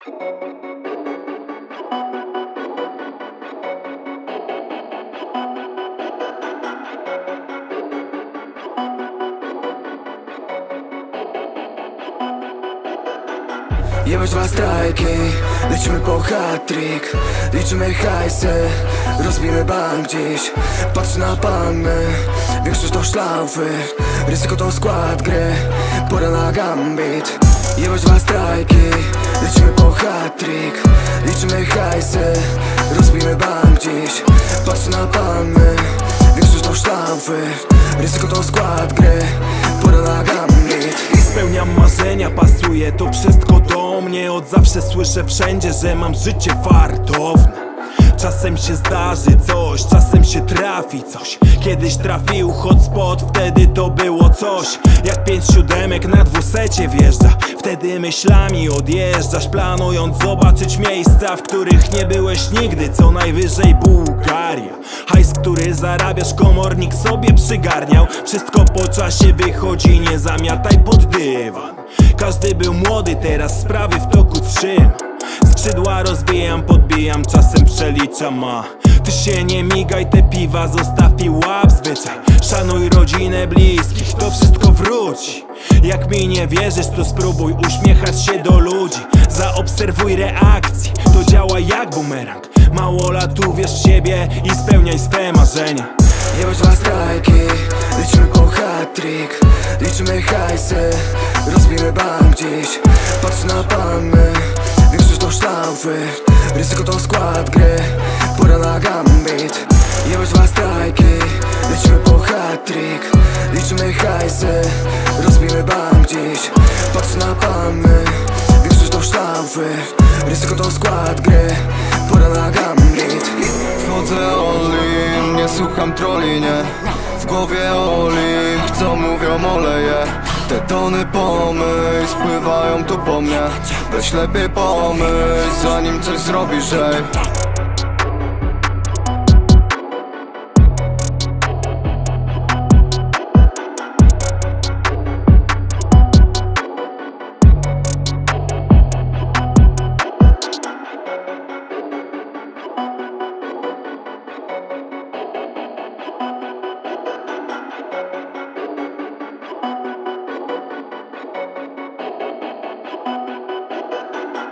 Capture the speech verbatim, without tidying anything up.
Jebać dwa strajki, lecimy po hat-trick. Liczymy hajsy, rozbijmy bank dziś. Patrz na panny, większość to szlaufy. Ryzyko to skład gry, pora na gambit. Jebać dwa strajki, lecimy po hat-trick. Liczymy hajsy, rozbijmy bank dziś. Patrz na panny, większość to szlaufy. Ryzyko to skład gry, pora na gambit. Spełniam marzenia, pasuje to wszystko do mnie. Od zawsze słyszę wszędzie, że mam życie fartowne. Czasem się zdarzy coś, czasem się trafi coś. Kiedyś trafił hotspot, wtedy to było coś. Jak pięć siódemek na dwusecie wjeżdża, wtedy myślami odjeżdżasz, planując zobaczyć miejsca, w których nie byłeś nigdy. Co najwyżej Bułgaria. Hajs, który zarabiasz, komornik sobie przygarniał. Wszystko po czasie wychodzi, nie zamiataj pod dywan. Każdy był młody, teraz sprawy w toku trzymam. Skrzydła rozbijam, podbijam, czasem przeliczam, a ty się nie migaj, te piwa zostaw i łap zwyczaj. Szanuj rodzinę, bliskich, to wszystko wróci. Jak mi nie wierzysz, to spróbuj uśmiechać się do ludzi. Zaobserwuj reakcje, to działa jak bumerang. Mało lat uwierz w siebie i spełniaj swe marzenia. Jebać dwa strajki, lecimy po hat-trick. Liczymy hajsy, rozbijmy bank dziś. Patrz na panny, większość to szlaufy. Ryzyko to skład gry, pora na gambit. Jebać dwa strajki, lecimy po hat-trick. Liczymy hajsy, rozbijmy bank dziś. Patrz na panny, większość to szlaufy. Ryzyko to skład gry, pora na gambit. Wchodzę all-in, nie słucham trolli, nie. W głowie all-in, co mówią oleje. Te tony pomyśl, spływają tu po mnie. Weź lepiej pomyśl, zanim coś zrobisz, ej.